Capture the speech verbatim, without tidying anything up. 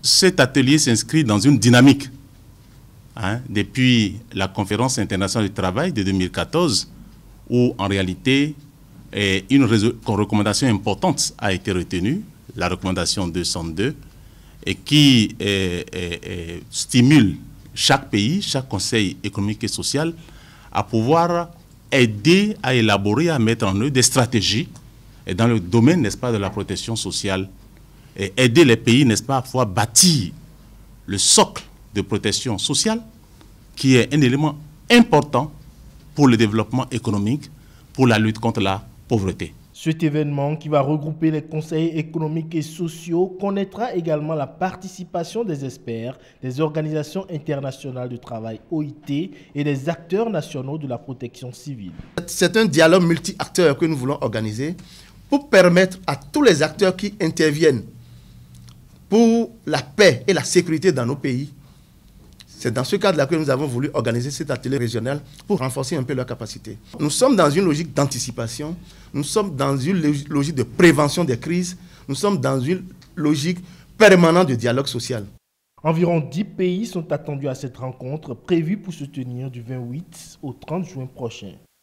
cet atelier s'inscrit dans une dynamique. Hein, depuis la conférence internationale du travail de deux mille quatorze, où en réalité eh, une recommandation importante a été retenue, la recommandation deux cent deux, et qui eh, eh, eh, stimule chaque pays, chaque conseil économique et social à pouvoir aider à élaborer, à mettre en œuvre des stratégies et dans le domaine, n'est-ce pas, de la protection sociale, et aider les pays, n'est-ce pas, à pouvoir bâtir le socle de protection sociale, qui est un élément important pour le développement économique, pour la lutte contre la pauvreté. Cet événement, qui va regrouper les conseils économiques et sociaux, connaîtra également la participation des experts, des organisations internationales du travail O I T et des acteurs nationaux de la protection civile. C'est un dialogue multi-acteurs que nous voulons organiser pour permettre à tous les acteurs qui interviennent pour la paix et la sécurité dans nos pays. C'est dans ce cadre-là que nous avons voulu organiser cet atelier régional pour renforcer un peu leur capacité. Nous sommes dans une logique d'anticipation, nous sommes dans une logique de prévention des crises, nous sommes dans une logique permanente de dialogue social. Environ dix pays sont attendus à cette rencontre prévue pour se tenir du vingt-huit au trente juin prochain.